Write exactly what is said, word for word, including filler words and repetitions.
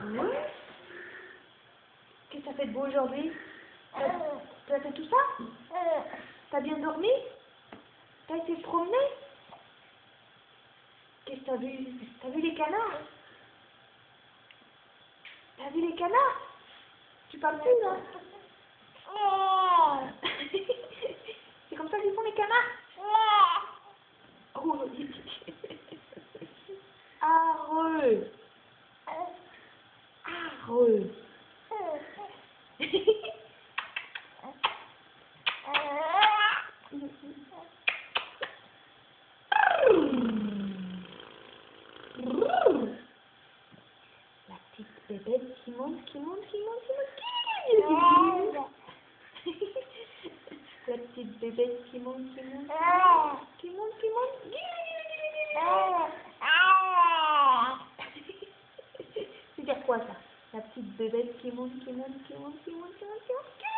Oui. Qu'est-ce que ça fait de beau aujourd'hui? T'as fait tout ça? T'as bien dormi? T'as été se promener? Qu'est-ce que t'as vu? T'as vu les canards? T'as vu les canards? Tu parles plus, là? C'est comme ça qu'ils font les canards? Oh, Arreux. Arreux. La petite bébête qui monte, qui monte, qui monte, qui monte. La petite bébête qui monte, qui monte, qui monte, qui monte. C'est dire quoi ça? La petite bébête qui monte, qui monte, qui monte, qui monte, qui monte, qui monte.